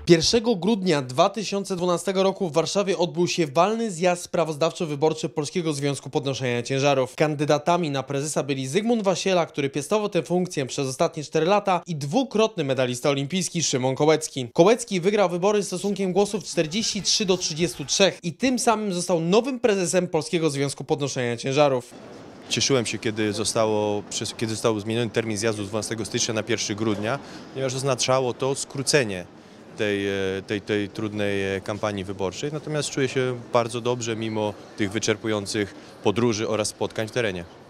1 grudnia 2012 roku w Warszawie odbył się walny zjazd sprawozdawczo-wyborczy Polskiego Związku Podnoszenia Ciężarów. Kandydatami na prezesa byli Zygmunt Wasiela, który piastował tę funkcję przez ostatnie 4 lata, i dwukrotny medalista olimpijski Szymon Kołecki. Kołecki wygrał wybory stosunkiem głosów 43-33 i tym samym został nowym prezesem Polskiego Związku Podnoszenia Ciężarów. Cieszyłem się, kiedy został zmieniony termin zjazdu z 12 stycznia na 1 grudnia, ponieważ oznaczało to skrócenie tej trudnej kampanii wyborczej. Natomiast czuję się bardzo dobrze mimo tych wyczerpujących podróży oraz spotkań w terenie.